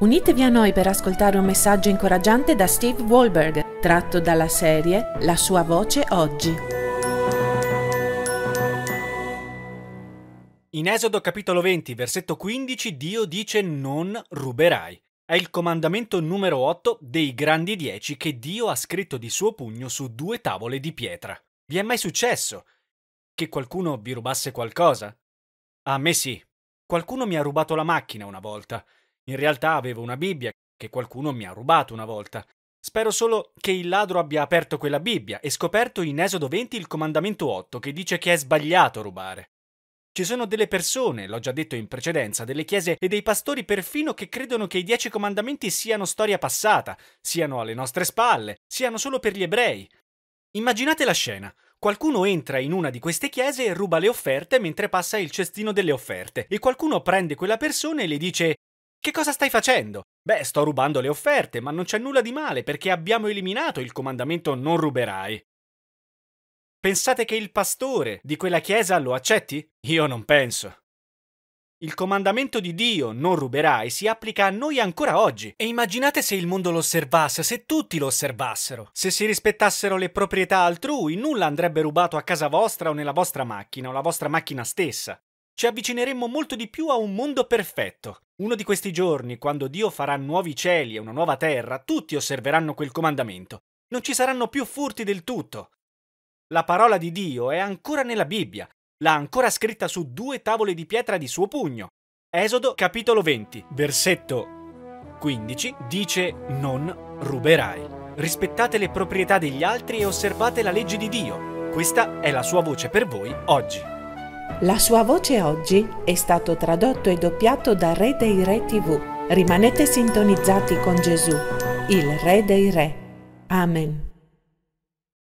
Unitevi a noi per ascoltare un messaggio incoraggiante da Steve Wohlberg, tratto dalla serie La sua voce oggi. In Esodo capitolo 20, versetto 15, Dio dice non ruberai. È il comandamento numero 8 dei grandi 10 che Dio ha scritto di suo pugno su 2 tavole di pietra. Vi è mai successo che qualcuno vi rubasse qualcosa? A me sì. Qualcuno mi ha rubato la macchina una volta. In realtà avevo una Bibbia che qualcuno mi ha rubato una volta. Spero solo che il ladro abbia aperto quella Bibbia e scoperto in Esodo 20 il comandamento 8 che dice che è sbagliato rubare. Ci sono delle persone, l'ho già detto in precedenza, delle chiese e dei pastori perfino che credono che i 10 comandamenti siano storia passata, siano alle nostre spalle, siano solo per gli ebrei. Immaginate la scena. Qualcuno entra in una di queste chiese e ruba le offerte mentre passa il cestino delle offerte e qualcuno prende quella persona e le dice: «Che cosa stai facendo?» «Beh, sto rubando le offerte, ma non c'è nulla di male perché abbiamo eliminato il comandamento non ruberai». Pensate che il pastore di quella chiesa lo accetti? Io non penso. Il comandamento di Dio, non ruberai, si applica a noi ancora oggi. E immaginate se il mondo lo osservasse, se tutti lo osservassero. Se si rispettassero le proprietà altrui, nulla andrebbe rubato a casa vostra o nella vostra macchina o la vostra macchina stessa. Ci avvicineremmo molto di più a un mondo perfetto. Uno di questi giorni, quando Dio farà nuovi cieli e una nuova terra, tutti osserveranno quel comandamento. Non ci saranno più furti del tutto. La parola di Dio è ancora nella Bibbia. L'ha ancora scritta su 2 tavole di pietra di suo pugno. Esodo capitolo 20, versetto 15 dice non ruberai. Rispettate le proprietà degli altri e osservate la legge di Dio. Questa è la sua voce per voi oggi. La sua voce oggi è stato tradotto e doppiato da Re dei Re TV. Rimanete sintonizzati con Gesù, il Re dei Re. Amen.